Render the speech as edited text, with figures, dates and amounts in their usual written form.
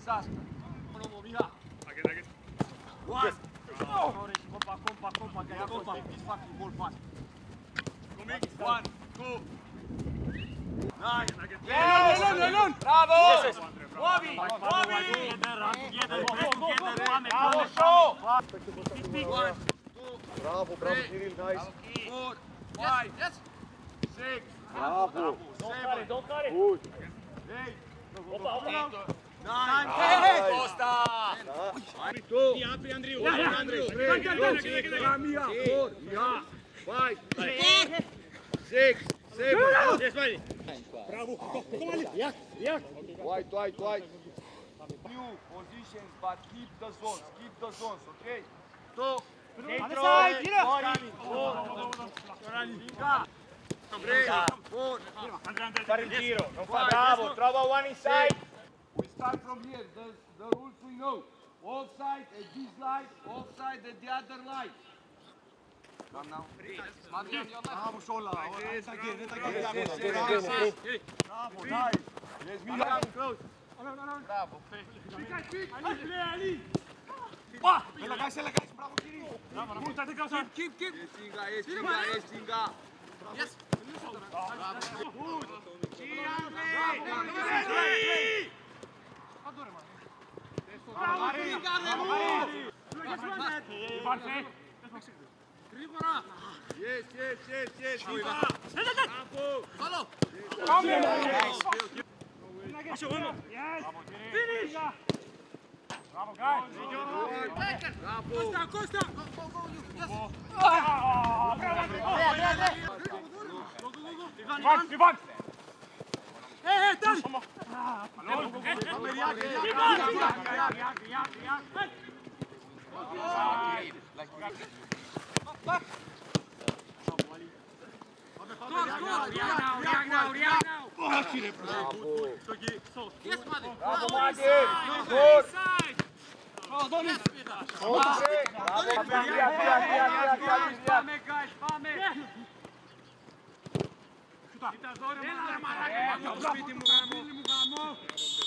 σας. Μονομομία. One. Κόμπα, guys. Κόμπα. This fucking ball fast. One, two. Nine. Ελών. Μπράβο. Μόβι. Μπράβο, σο. Μπράβο, Κυρίλ, nice. 4, 5, 6, Μπράβο. 7, Don't cut it. Good. 8, Όπα, όπα. 9, Κώστα. Τι άπρι, Ανδρίου. 3, 4, 5, 6, 7. Yes, buddy. Μπράβο. White. New positions, but keep the zones, okay? 2, 3, 4, 5, Fare il giro. Non fa bravo. Trova one inside. We start from here, the rules we know. Offside at this light, offside at the other light. Come now. Μπράβο, Σόλα. Δεν τα Yes, Μπράβο, nice. Yes, Μίλα. Bravo. Έλα, guys, μπράβο, Κυρίλ. Έσυγα. Yes. Yes. Bravo, guys. Costa. Ivan. Bravo, Μάγκη. Good. Πάμε, guys, πάμε. Κοίτα δώρε, μαλάκα, το σπίτι μου γάμο.